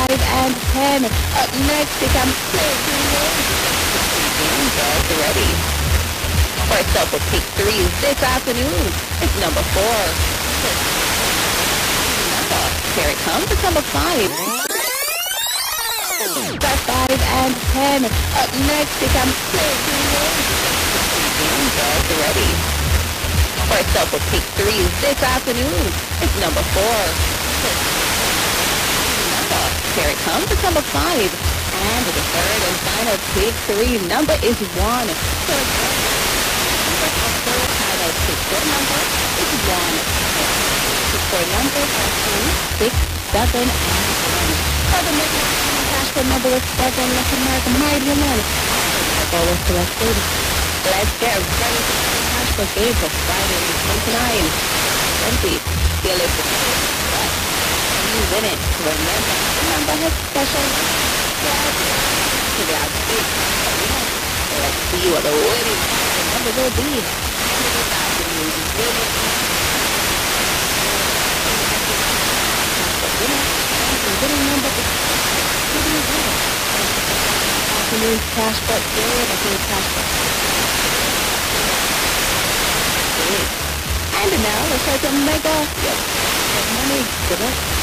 5 and 10. Up next, it comes clear to Guys ready. First up with pick 3 this afternoon. It's number 4. Here it comes. It's number 5. Got 5 and 10. Up next, it comes clear to Guys ready. First up with pick 3 this afternoon. It's number 4. Here it comes. It's number 5. And the third and final pick 3 number is 1. So third final pick 4 number is 1. Pick 4 numbers are 2, 6, 7, and 1. For the midnight cash code number is 7. Let's American Mighty Woman. The goal is selected. Let's get ready for the cash code game for Friday, 29, 20. Feel it. You win it. Remember, the number has special. Let's see what the winning number will be. The winning number is afternoon's cash book. And now let's start to make off. Money. Good luck.